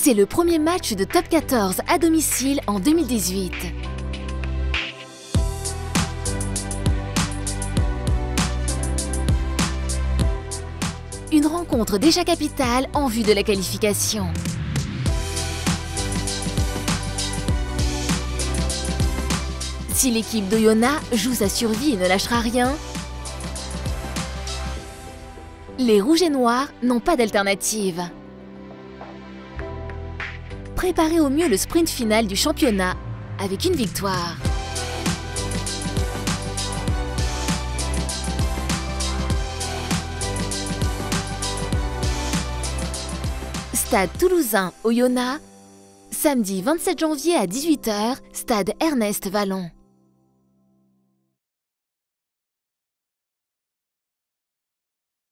C'est le premier match de Top 14 à domicile en 2018. Une rencontre déjà capitale en vue de la qualification. Si l'équipe d'Oyonnax joue sa survie et ne lâchera rien, les Rouges et Noirs n'ont pas d'alternative. Préparez au mieux le sprint final du championnat avec une victoire. Stade toulousain Oyonnax, samedi 27 janvier à 18 h, stade Ernest Vallon.